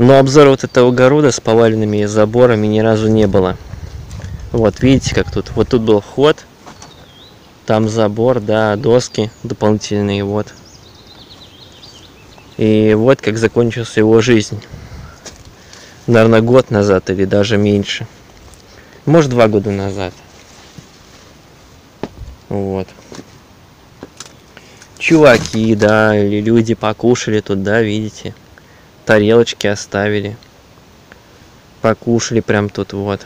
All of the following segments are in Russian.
Но обзора вот этого огорода с поваленными заборами ни разу не было. Вот видите, как тут. Вот тут был вход. Там забор, да, доски дополнительные, вот. И вот как закончилась его жизнь. Наверное, год назад или даже меньше. Может, 2 года назад. Вот. Чуваки, да, или люди покушали тут, да, видите. Тарелочки оставили. Покушали прям тут, вот.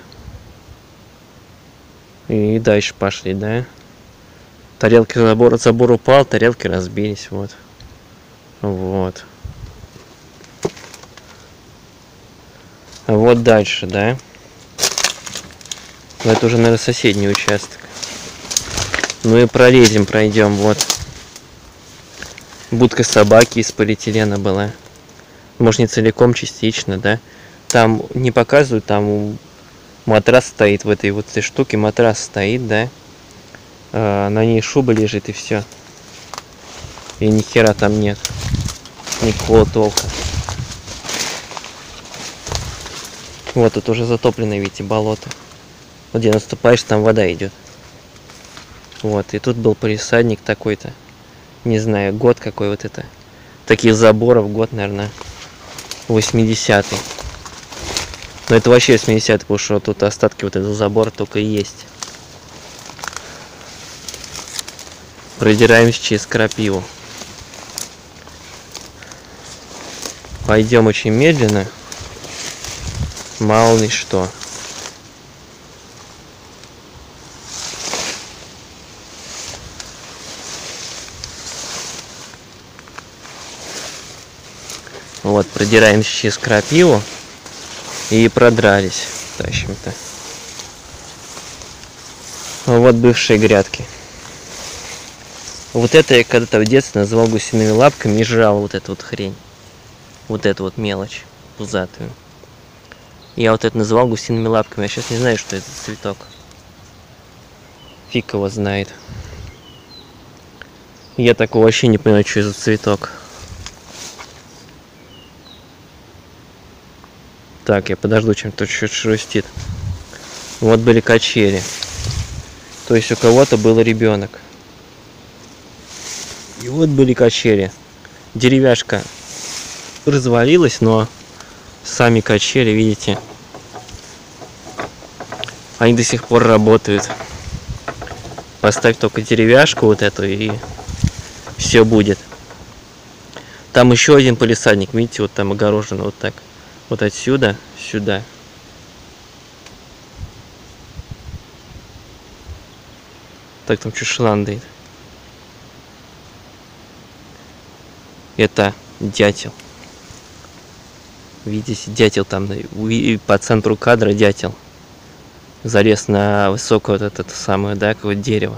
И дальше пошли, да. Тарелки, забор упал, тарелки разбились, вот. Вот. А вот дальше, да. Это уже, наверное, соседний участок. Ну и пройдем, вот. Будка собаки из полиэтилена была. Может, не целиком, частично, да. Там не показывают, там матрас стоит в этой вот этой штуке, матрас стоит, да. На ней шуба лежит и все. И ни хера там нет. Никакого толка. Вот тут уже затоплено, видите, болото. Вот где наступаешь, там вода идет. Вот, и тут был палисадник такой-то. Не знаю, год какой вот это. Таких заборов год, наверное, 80-й. Но это вообще 80-й, потому что тут остатки вот этого забора только и есть. Продираемся через крапиву. Пойдем очень медленно. Мало ли что. Вот, продираемся через крапиву и продрались. Тащим-то. Вот бывшие грядки. Вот это я когда-то в детстве называл гусиными лапками и жрал вот эту вот хрень. Вот эту вот мелочь пузатую. Я вот это называл гусиными лапками. Я сейчас не знаю, что это за цветок. Фиг его знает. Я такого вообще не понимаю, что это за цветок. Так, я подожду, чем-то что-то шерстит. Вот были качели. То есть у кого-то был ребенок. И вот были качели. Деревяшка развалилась, но сами качели, видите, они до сих пор работают. Поставь только деревяшку вот эту, и все будет. Там еще один палисадник, видите, вот там огорожено вот так. Вот отсюда сюда. Так, там что шландает. Это дятел. Видите, дятел там, по центру кадра дятел. Залез на высокое вот это самое, да, какое дерево.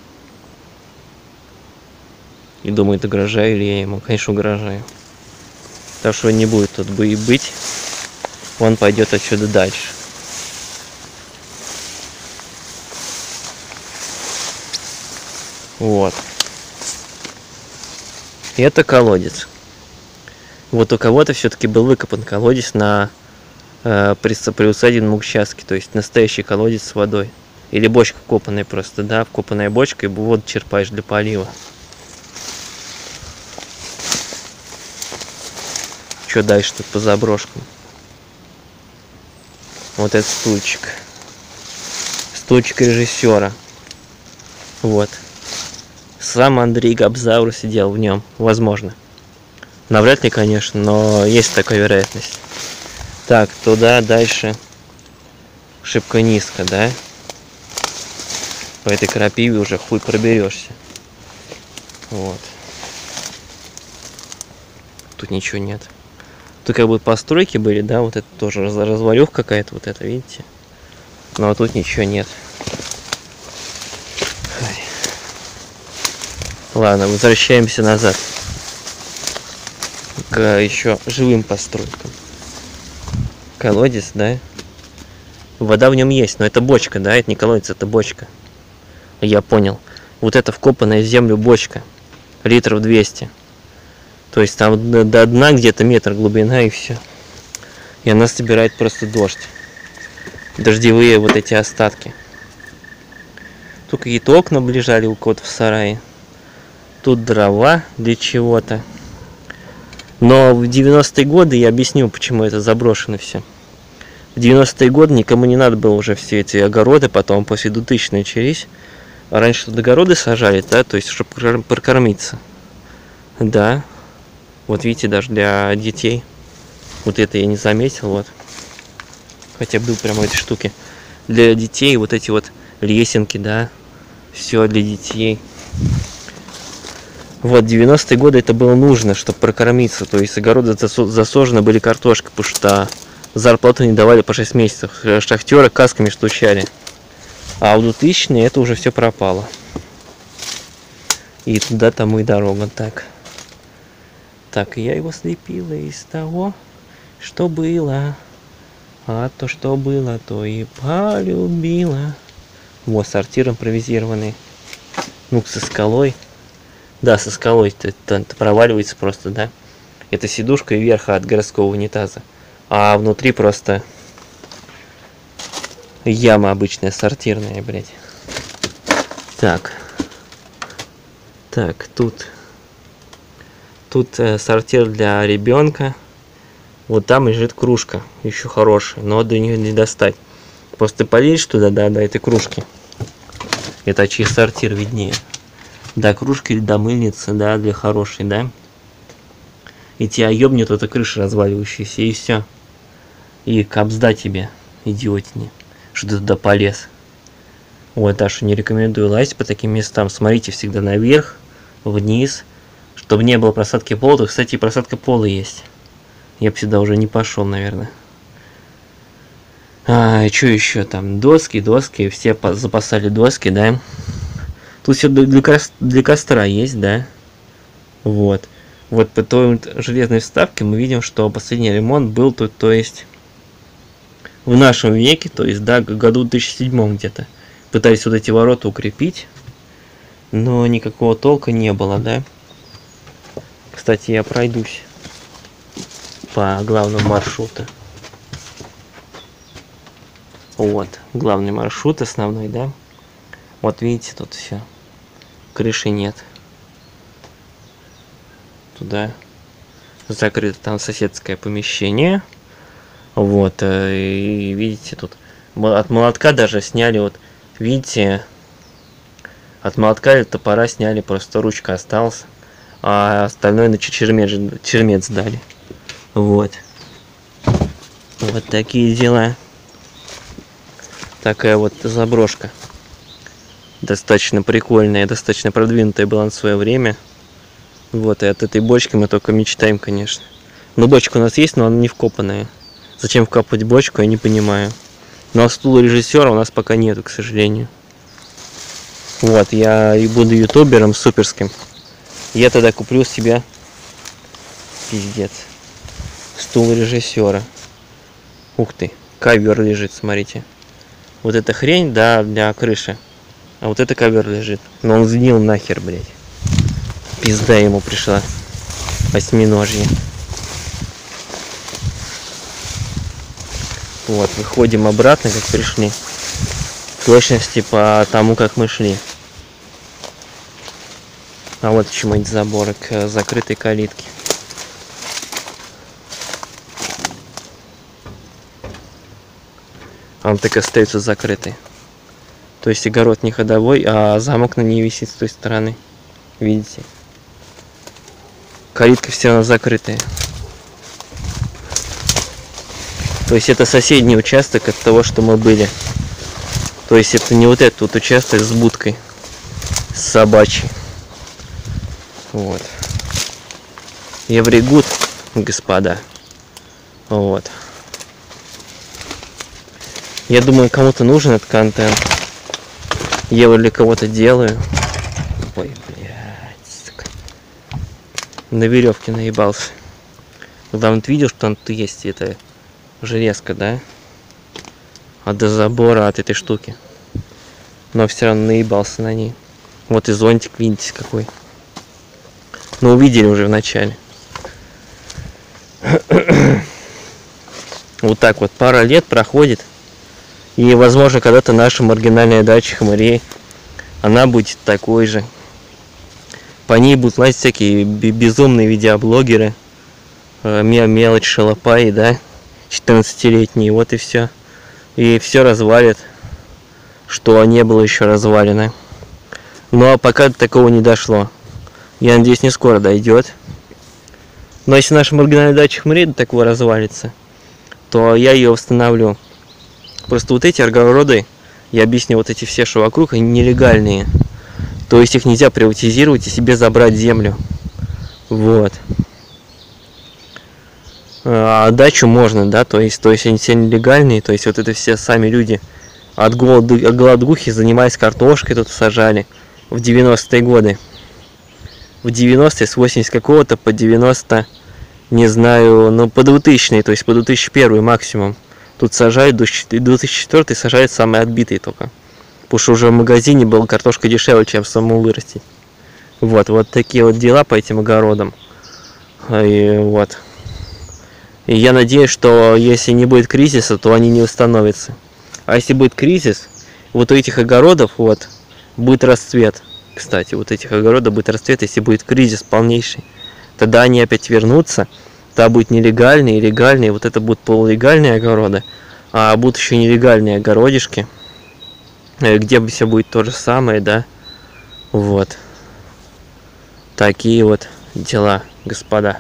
И думает, угрожаю ли я ему. Конечно, угрожаю. Так что не будет тут быть. Он пойдет отсюда дальше. Вот. И это колодец. Вот у кого-то все-таки был выкопан колодец на приусадебном участке. То есть настоящий колодец с водой. Или бочка вкопанная просто, да, вкопанная бочка, и воду черпаешь для полива. Что дальше тут по заброшкам? Вот этот стульчик. Стульчик режиссера. Вот. Сам Андрей Габзаур сидел в нем. Возможно. Навряд ли, конечно, но есть такая вероятность. Так, туда дальше шибко низко, да? По этой крапиве уже хуй проберешься. Вот. Тут ничего нет. Тут как бы постройки были, да, вот это тоже развалюха какая-то, вот это, видите? Но тут ничего нет. Ладно, возвращаемся назад к еще живым постройкам. Колодец, да? Вода в нем есть, но это бочка, да? Это не колодец, это бочка. Я понял. Вот это вкопанная в землю бочка. Литров 200. То есть там до дна где-то метр глубина и все. И она собирает просто дождь. Дождевые вот эти остатки. Тут какие-то окна лежали у кого-то в сарае. Тут дрова для чего-то. Но в 90-е годы я объясню, почему это заброшено все. В 90-е годы никому не надо было уже все эти огороды, потом после 2000 начались. Раньше тут огороды сажали, да, то есть, чтобы прокормиться. Да. Вот видите, даже для детей. Вот это я не заметил, вот. Хотя был прямо этой штуки. Для детей вот эти вот лесенки, да. Все для детей. Вот, 90-е годы это было нужно, чтобы прокормиться. То есть огороды засажены были картошкой, потому что зарплату не давали по 6 месяцев. Шахтеры касками стучали. А в 2000-е это уже все пропало. И туда тому и дорога. Так. Так, я его слепила из того, что было. А то, что было, то и полюбила. Вот, сортир импровизированный. Ну, со скалой. Да, со скалой. Это проваливается просто, да. Это сидушка и верха от городского унитаза. А внутри просто яма обычная, сортирная, блядь. Так. Так, тут сортир для ребенка. Вот там лежит кружка, еще хорошая, но до нее не достать. Просто полезешь туда, да, до этой кружки. Это через сортир виднее. Да, кружка или до мыльницы, да, для хорошей, да. И тебя ёбнет эта крыша разваливающаяся, и все. И капсда тебе, идиотине, что ты туда полез. Вот, так что не рекомендую лазить по таким местам. Смотрите всегда наверх, вниз, чтобы не было просадки пола. Кстати, просадка пола есть. Я бы сюда уже не пошел, наверное. И что еще там? Доски. Все запасали доски, да. Тут все для костра есть, да. Вот. Вот по той железной вставке мы видим, что последний ремонт был тут, то есть в нашем веке, то есть, да, году 2007 где-то. Пытались вот эти ворота укрепить, но никакого толка не было, да. Кстати, я пройдусь по главному маршруту. Вот, главный маршрут основной, да. Вот видите, тут все. Крыши нет. Туда закрыто там соседское помещение. Вот, и видите, тут от молотка даже сняли, вот, видите, от молотка или топора сняли, просто ручка осталась, а остальное на чермет сдали. Вот. Вот такие дела. Такая вот заброшка. Достаточно прикольная, достаточно продвинутая была на свое время. Вот, и от этой бочки мы только мечтаем, конечно. Но бочка у нас есть, но она не вкопанная. Зачем вкапывать бочку, я не понимаю. Но стула режиссера у нас пока нету, к сожалению. Вот, я и буду ютубером суперским. Я тогда куплю себе, пиздец, стул режиссера. Ух ты, ковер лежит, смотрите. Вот эта хрень, да, для крыши. А вот это ковер лежит. Но он сгнил нахер, блядь. Пизда ему пришла. Осьминожье. Вот, выходим обратно, как пришли. В точности по тому, как мы шли. А вот почему эти заборы к закрытой калитке. Он так и остается закрытый. То есть огород не ходовой, а замок на ней висит с той стороны. Видите? Калитка все равно закрытая. То есть это соседний участок от того, что мы были. То есть это не вот этот вот участок с будкой, с собачьей. Вот. Евригуд, господа. Вот. Я думаю, кому-то нужен этот контент. Я его для кого-то делаю. Ой, блядь, сука. На веревке наебался. Главное, ты видел, что там тут есть это железка, да? А до забора от этой штуки. Но все равно наебался на ней. Вот и зонтик, видите, какой. Ну, увидели уже в начале. Вот так вот пара лет проходит. И, возможно, когда-то наша маргинальная дача Хмырей, она будет такой же. По ней будут лазить всякие безумные видеоблогеры, мелочь шалопаи, да, 14-летние, вот и все. И все развалит, что не было еще развалено. Ну а пока до такого не дошло. Я надеюсь, не скоро дойдет. Но если наша маргинальная дача Хмырей до такого развалится, то я ее восстановлю. Просто вот эти огороды, я объясню, вот эти все, что вокруг, они нелегальные. То есть их нельзя приватизировать и себе забрать землю. Вот. А дачу можно, да, то есть они все нелегальные, то есть вот это все сами люди от голодухи занимаясь картошкой тут сажали в 90-е годы. В 90-е, с 80 какого-то по 90, не знаю, ну по 2000, то есть по 2001 максимум. Тут сажают, до 2004 сажают самые отбитые только. Потому что уже в магазине была картошка дешевле, чем саму вырастить. Вот такие вот дела по этим огородам. И вот. И я надеюсь, что если не будет кризиса, то они не установятся. А если будет кризис, вот у этих огородов вот будет расцвет. Кстати, вот этих огородов будет расцвет, если будет кризис полнейший. Тогда они опять вернутся. Тогда будет нелегальные и легальные. Вот это будут полулегальные огороды. А будут еще нелегальные огородишки, где все будет то же самое, да. Вот. Такие вот дела, господа.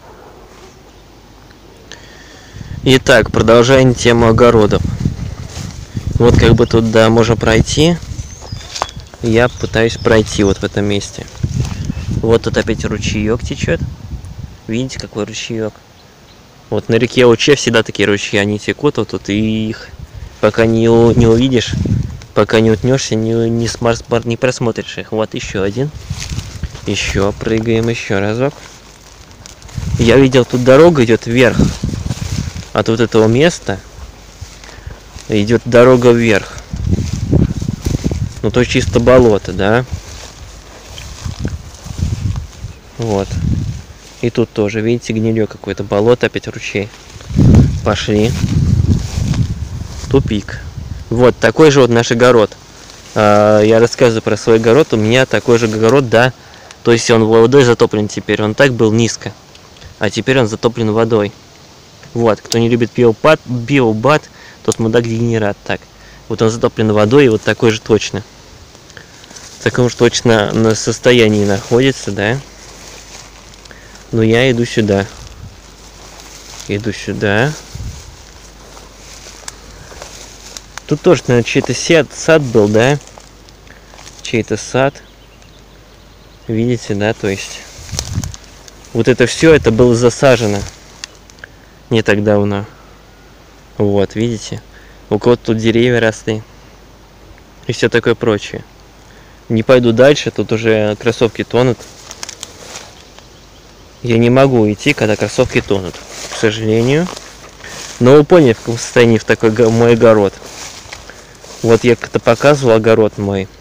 Итак, продолжаем тему огородов. Вот как бы тут, да, можно пройти. Я пытаюсь пройти вот в этом месте. Вот тут опять ручеек течет. Видите, какой ручеек? Вот на реке Уче всегда такие ручьи, они текут вот тут, и их пока не увидишь, пока не утнешься, не просмотришь их. Вот еще один. Еще прыгаем еще разок. Я видел, тут дорога идет вверх. От вот этого места идет дорога вверх. Ну то чисто болото, да. Вот. И тут тоже, видите, гнилье какое-то, болото, опять ручей. Пошли. Тупик. Вот такой же вот наш огород. Я рассказываю про свой огород. У меня такой же огород, да. То есть он водой затоплен теперь. Он так был низко. А теперь он затоплен водой. Вот. Кто не любит биобат, тот мудак дегенерат. Так. Вот он затоплен водой, и вот такой же точно. В таком же точно на состоянии находится, да. Но я иду сюда. Иду сюда. Тут тоже, наверное, чей-то сад был, да? Чей-то сад. Видите, да? То есть вот это все, это было засажено не так давно. Вот, видите? У кого-то тут деревья росли. И все такое прочее. Не пойду дальше, тут уже кроссовки тонут. Я не могу идти, когда кроссовки тонут, к сожалению. Но вы поняли, в каком состоянии в такой мой огород. Вот я как-то показывал огород мой.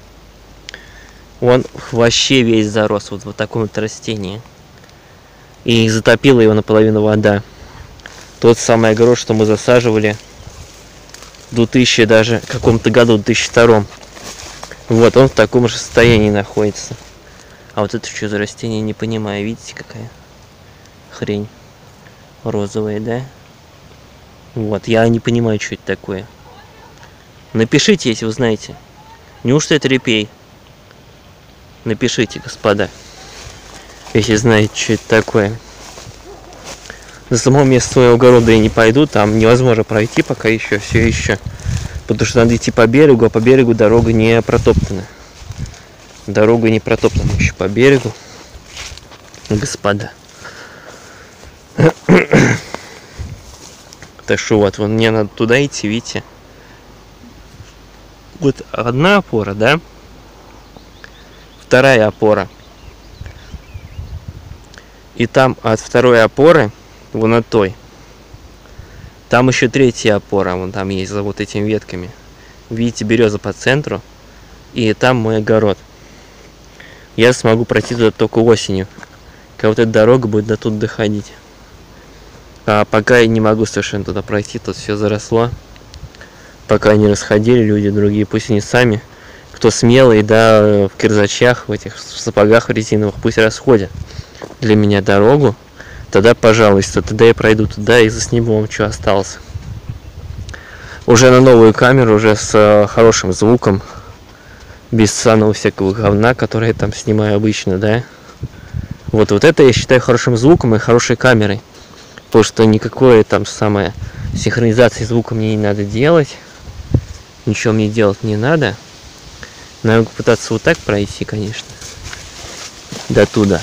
Он вообще весь зарос вот таком вот растении. И затопила его наполовину вода. Тот самый огород, что мы засаживали в 2000 даже каком-то году, в 2002. Вот он в таком же состоянии находится. А вот это что за растение, не понимаю. Видите, какая хрень розовая, да? Вот, я не понимаю, что это такое. Напишите, если вы знаете. Неужто это репей? Напишите, господа, если знаете, что это такое. На самом месте своего огорода я не пойду, там невозможно пройти пока еще, все еще. Потому что надо идти по берегу, а по берегу дорога не протоптана. Дорога не протоптана еще по берегу, господа. Так что вот, мне надо туда идти, видите. Вот одна опора, да? Вторая опора. И там от второй опоры, вон от той, там еще третья опора, вон там есть за вот этими ветками. Видите, береза по центру. И там мой огород. Я смогу пройти туда только осенью. Когда вот эта дорога будет до тут доходить. А пока я не могу совершенно туда пройти, тут все заросло. Пока они расходили, люди другие, пусть они сами, кто смелый, да, в кирзачах, в этих в сапогах резиновых, пусть расходят для меня дорогу. Тогда, пожалуйста, тогда я пройду туда и засниму вам, что осталось. Уже на новую камеру, уже с хорошим звуком, без самого всякого говна, который я там снимаю обычно, да. Вот это я считаю хорошим звуком и хорошей камерой. Потому что никакой там самое синхронизации звука мне не надо делать. Ничего мне делать не надо. Надо попытаться вот так пройти, конечно. До туда.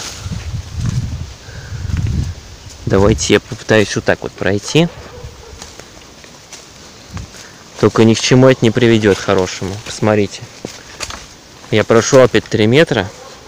Давайте я попытаюсь вот так вот пройти. Только ни к чему это не приведет хорошему. Посмотрите. Я прошел опять 3 метра.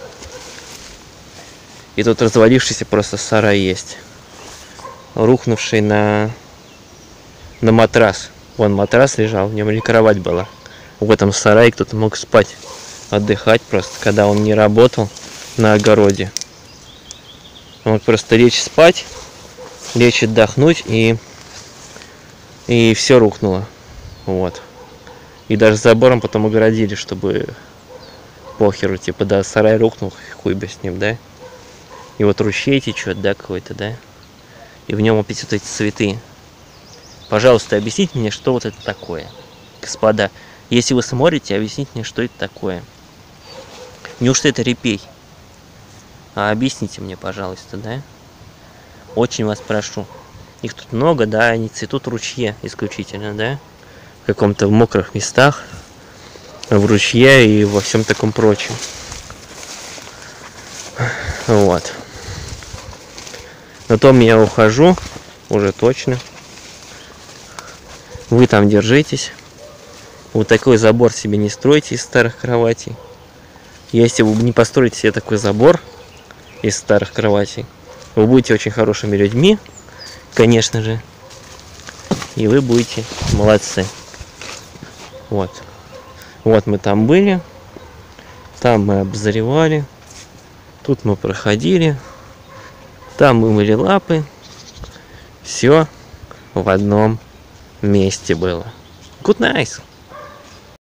И тут развалившийся просто сарай есть. Рухнувший на матрас. Вон матрас лежал, в нем или кровать была. В этом сарае кто-то мог спать, отдыхать просто, когда он не работал на огороде. Он мог просто лечь спать, лечь отдохнуть, и все рухнуло. Вот. И даже забором потом огородили, чтобы похеру, типа, да, сарай рухнул, хуй бы с ним, да. И вот ручей течет, да, какой-то, да. И в нем опять вот эти цветы. Пожалуйста, объясните мне, что вот это такое. Господа, если вы смотрите, объясните мне, что это такое. Неужто это репей? Объясните мне, пожалуйста, да. Очень вас прошу. Их тут много, да, они цветут в ручье исключительно, да. В каком-то мокрых местах, в ручье и во всем таком прочем. Вот. На том я ухожу, уже точно. Вы там держитесь. Вот такой забор себе не стройте из старых кроватей. Если вы не построите себе такой забор из старых кроватей, вы будете очень хорошими людьми, конечно же. И вы будете молодцы. Вот. Вот мы там были. Там мы обозревали. Тут мы проходили. Там мы мыли лапы. Все в одном месте было. Good night.